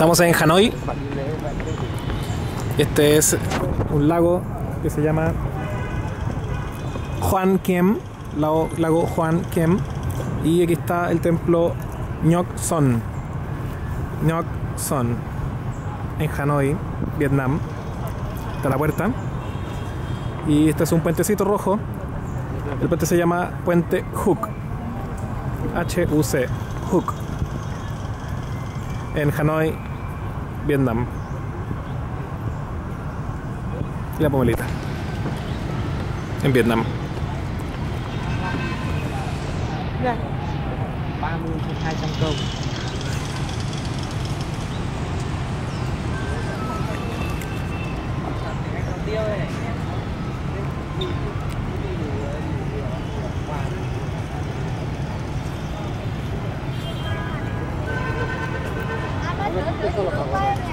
Estamos en Hanoi. Este es un lago que se llama Hoan Kiem, lago Hoan Kiem. Y aquí está el templo Ngoc Son. Ngoc Son. En Hanoi, Vietnam. Está la puerta. Y este es un puentecito rojo. El puente se llama Puente Huc. H-U-C. Huc. En Hanoi, Vietnam. Y la pomelita. En Vietnam. Dạ. 30-200 câu. Anh nói thử đi,